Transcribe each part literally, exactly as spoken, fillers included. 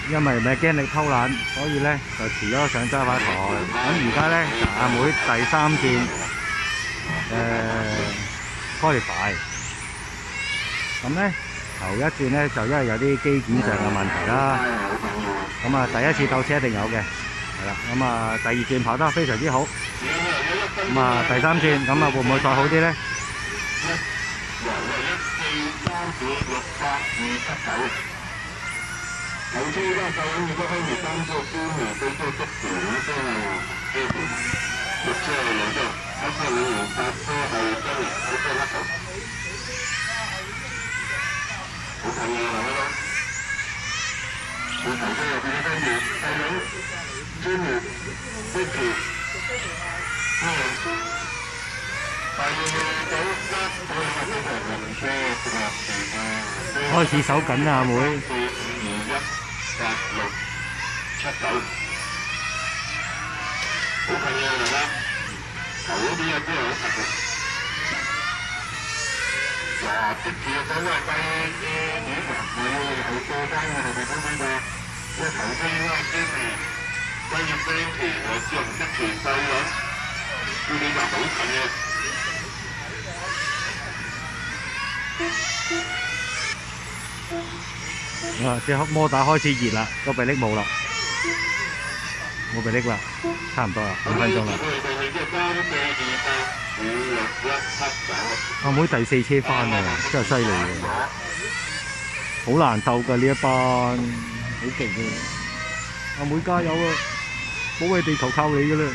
因為咪驚你偷懶，所以咧就遲咗上揸塊台。咁而家咧阿妹第三轉誒 qualify，咁咧頭一轉咧就因為有啲機件上嘅問題啦。咁啊第一次鬥車一定有嘅，係啦。咁啊第二轉跑得非常之好。咁啊第三轉咁啊會唔會再好啲咧？頭車而家究竟如果可以單個官員對咗足球都係基本六車兩車，一車五年八車係今年好車甩頭，好近嘅係咪咯？我頭車又變咗跟住細佬、專業、Vicky，咩？開始手緊啦，阿妹。八六七九，好近嘅大家，頭嗰邊有啲好實嘅。哇！即住講話計嘅嘢㗎，你係過關嘅係咪咁樣㗎？因為頭先嗰個先係關於飛期我知唔得期細咗，呢啲就好近嘅。啊！隻摩打開始熱啦，個臂力冇啦，冇臂力啦，差唔多啦，五分鐘啦。阿妹第四車翻喎，真係犀利喎，好難鬥㗎呢一班，好勁嘅。阿妹加油啊！保衞地球靠你㗎啦！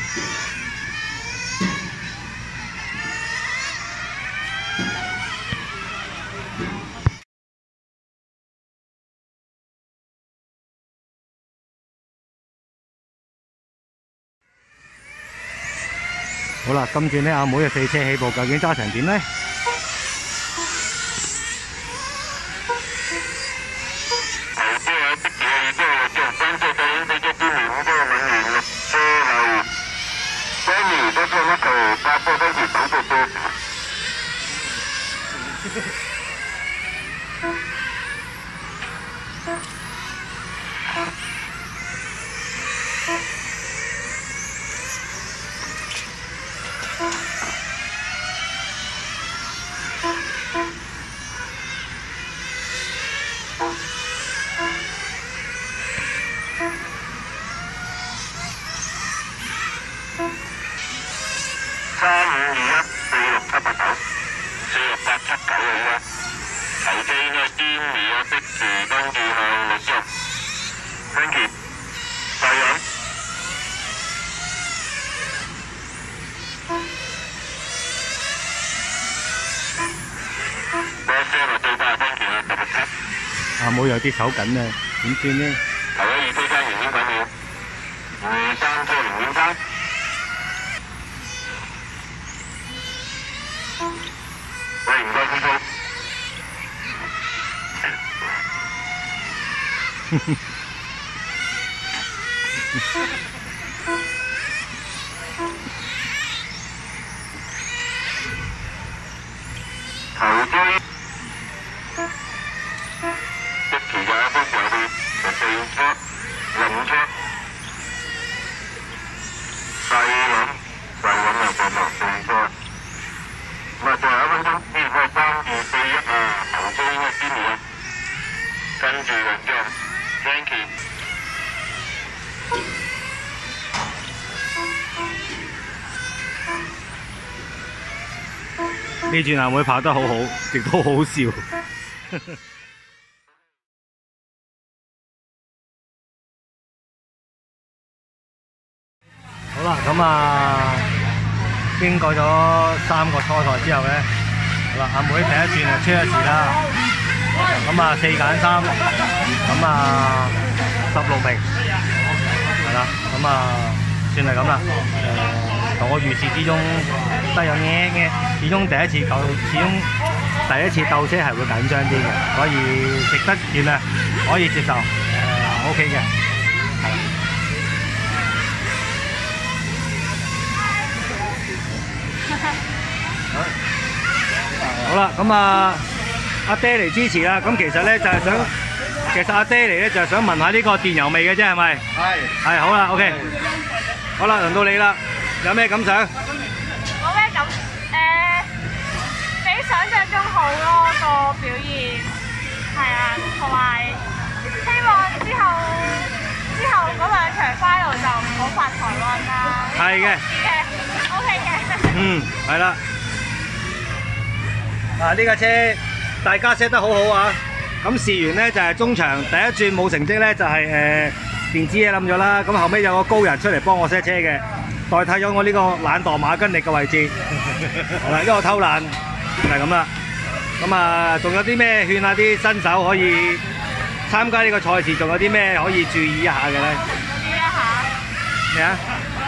好啦，今轉咧阿妹嘅四車起步究竟揸成點咧？三五二一四六七八九，四六八七九啊！依家頭車應該係堅尼啊，逼住跟住向律師，thank you，細人。多謝咪對翻 thank you 啊，特別車。阿妹有啲手緊啊，點算呢？頭一二推間零點九秒，二三車零點三。喂，唔該師傅。頭追一期嘅一分上去就四車、五車，細輪細輪又過埋四車。咁啊，最後一分鐘，呢個三二四一啊，頭車應該堅尼啊，跟住就之後 ，thank you。呢轉阿妹跑得好好，亦都好好笑。好啦，咁啊。經過咗三個初賽之後咧，好啦，阿妹第一轉就出咗事啦，咁啊四揀三，咁啊十六名，係啦，咁啊算係咁啦。誒，同我預示之中都有嘅嘅，始終第一次鬥，始終第一次鬥車係會緊張啲嘅，所以值得原諒，可以接受，誒 OK 嘅，係。好啦，咁啊，阿爹嚟支持啦。咁其實咧就係想其實阿爹嚟咧就係想聞下呢個電油味嘅啫，係咪？係。係好啦 ，OK。好啦，輪到你啦，有咩感想？ 冇咩感誒，比想象中好咯個表現，係啊，同埋希望之後之後嗰兩場 final 就唔好發台灣啦。 係嘅。 嘅 ，OK 嘅。 嗯，係啦。嗱，呢架車大家 set 得好好啊！咁試完咧就係中場第一轉冇成績咧就係誒電子嘢冧咗啦，咁後尾有個高人出嚟幫我 set 車嘅，代替咗我呢個懶惰馬根力嘅位置。係啦，因為我偷懶就係咁啦。咁啊，仲有啲咩勸下啲新手可以參加呢個賽事，仲有啲咩可以注意一下嘅咧？ 注意一下。 咩啊？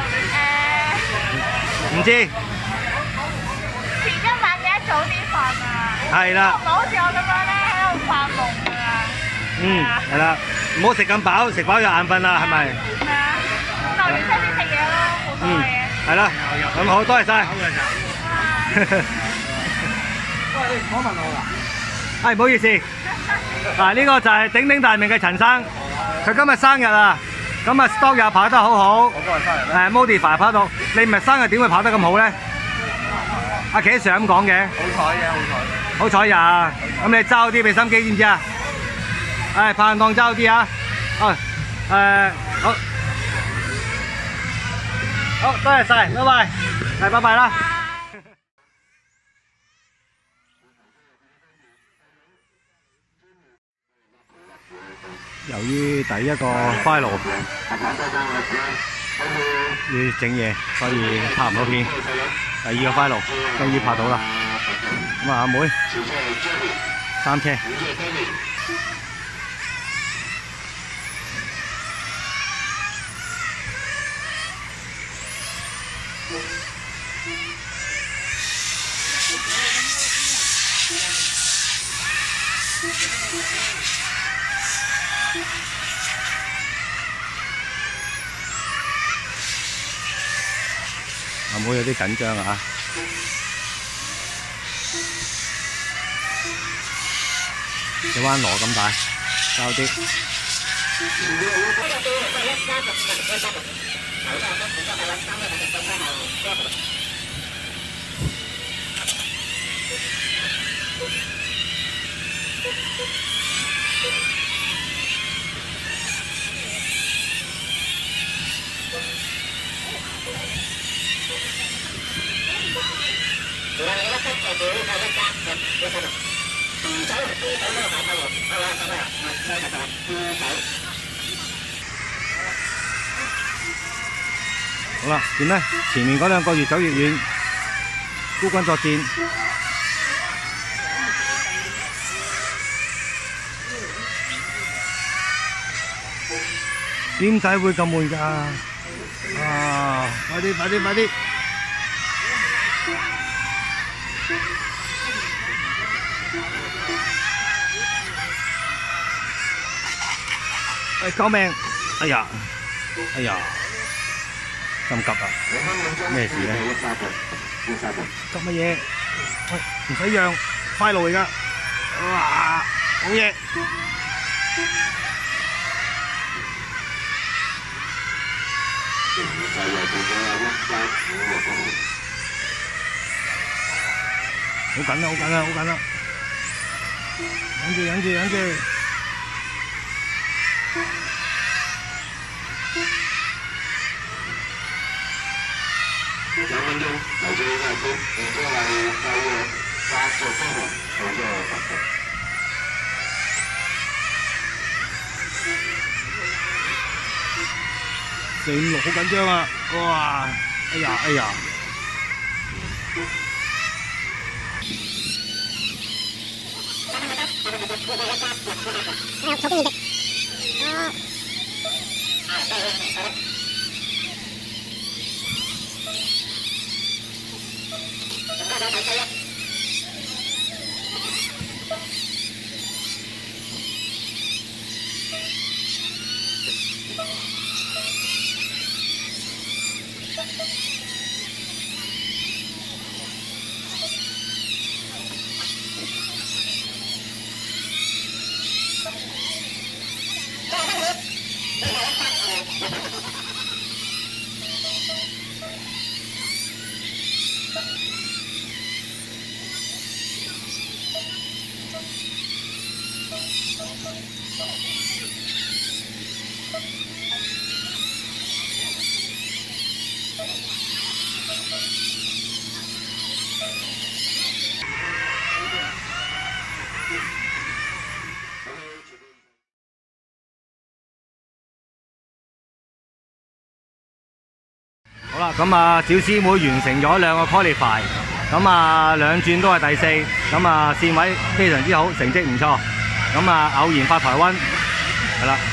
誒。唔知。前一晚記得早啲瞓啊！ 係啦。 唔好好似我咁樣咧喺度發夢㗎。 嗯，係啦，唔好食咁飽，食飽就眼瞓啦，係咪？ 係啊，留完車先食嘢咯，冇所謂嘅。 係啦，咁好，多謝晒。 喂，訪問我㗎？ 係，唔好意思。嗱，呢個就係鼎鼎大名嘅陳生，佢今日生日啊，咁啊 stock 又跑得好好。 我今日生日咩？ 誒 modify 跑到，你唔係生日點會跑得咁好咧？阿企 Sir 咁講嘅。 好彩嘅，好彩。 好彩呀！咁你揸啲俾心機，知唔知啊？誒，拍檔揸啲啊！哦，誒，好，好，多謝晒，拜拜，係拜拜啦。由於第一個 final 要整嘢，所以拍唔到片。第二個 final 終於拍到啦。咁啊，阿妹三車。阿妹有啲緊張啊！隻彎螺咁大，交啲。好啦，點咧？前面嗰兩個越走越遠，孤軍作戰。點解會咁悶㗎？啊！快啲，快啲，快啲！喂，救命！哎呀，哎呀，咁急啊！咩事咧？急乜嘢？喂，唔使讓，快路嚟㗎！哇，好嘢！好緊啦，好緊啦，好緊啦！忍住，忍住，忍住！兩分鐘，留住呢個區，然之後係夠八十分鐘，然之後八十。四五六好緊張啊！哇！哎呀，哎呀！ 好啦，咁啊，小師妹完成咗兩個 qualify， 咁啊兩轉都係第四，咁啊線位非常之好，成績唔錯。咁啊偶然發台灣，係啦。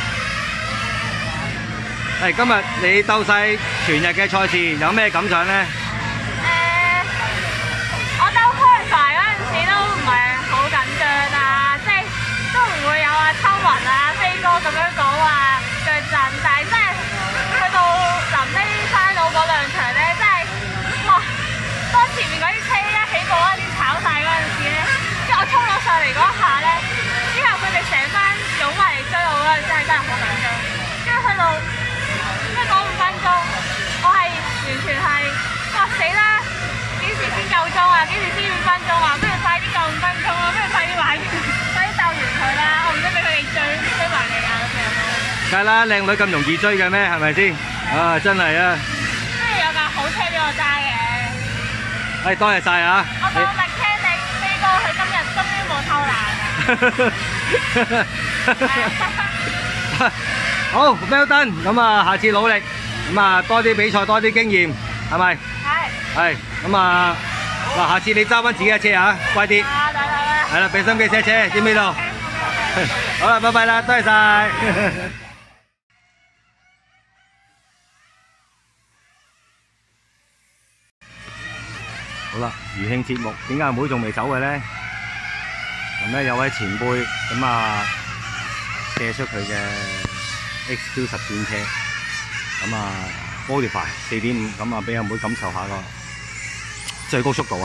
誒，今日你鬥晒全日嘅賽事，有咩感想咧？ 誒，我鬥 qualify 嗰陣時都唔係好緊張啊，即係都唔會有阿秋雲啊、飛哥咁樣講話腳震，但係真係去到臨尾翻到嗰兩場咧，真係哇！當前面嗰啲車一起步嗰陣炒晒嗰陣時咧，即係我衝咗上嚟嗰下咧，之後佢哋成班湧埋嚟追我嗰陣真係真係好緊張，跟住去到即係嗰五分鐘，我係完全係哇死啦！幾時先夠鐘啊？幾時先五分鐘啊？不如快啲夠五分鐘啊！不如快啲玩完，快啲鬥完佢啦！我唔使俾佢哋追追埋嚟啊咁樣咯。 梗係啦，靚女咁容易追嘅咩？係咪先？啊，真係啊！ 跟住有架好車俾我揸嘅。 誒，多謝晒啊！ 我個 mechanic 飛哥佢今日終於冇偷懶啊！ 好 ，well done， 咁啊，下次努力，咁啊，多啲比賽，多啲經驗，係咪？ 係。 係，咁啊，嗱，下次你揸翻自己嘅車啊，乖啲。 啊，得得得。 係啦，俾心機寫車，知唔知道？好啦，拜拜啦，多謝晒。好啦，餘慶節目點解阿妹仲未走嘅咧？咁咧有位前輩咁啊借出佢嘅 X Q 十戰車，咁啊 modify 四點五，咁啊俾阿妹感受下個最高速度啊！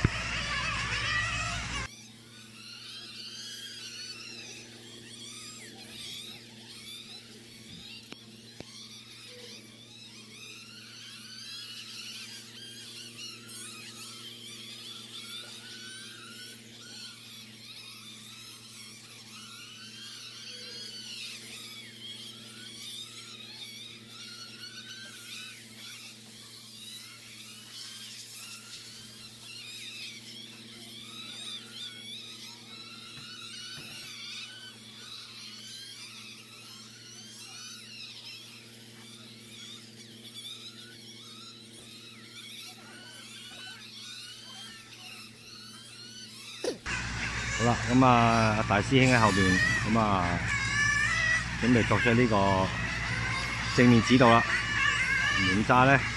好啦，咁啊，大師兄喺後邊，咁啊，準備作出呢個正面指導啦。點揸咧？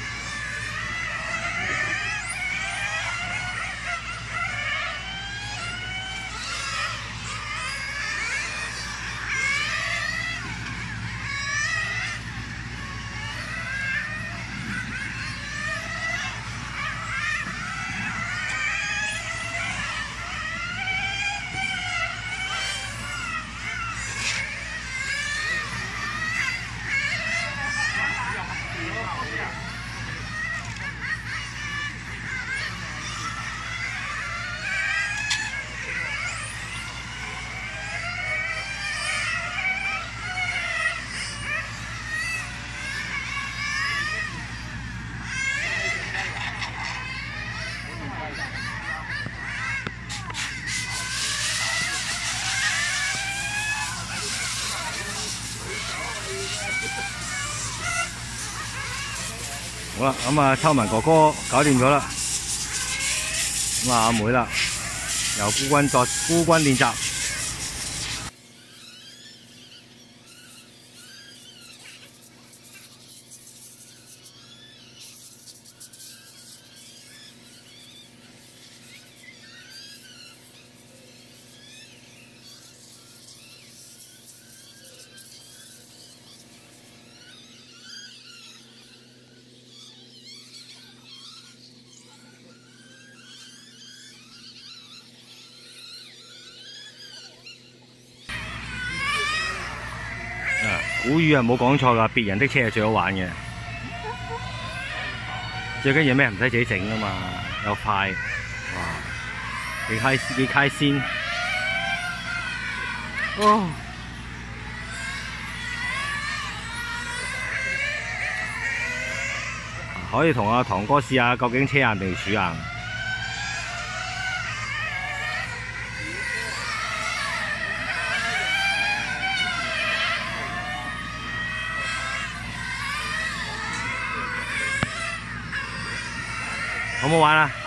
好啦，咁啊，秋文哥哥搞掂咗啦，咁啊，阿妹啦，由孤軍作孤軍練習。古語啊冇講錯㗎，別人的車係最好玩嘅，最緊要咩？唔使自己整啊嘛，又快，哇！幾開幾開心，哦！ 可以同阿堂哥試下究竟車硬定樹硬。好唔好玩啊？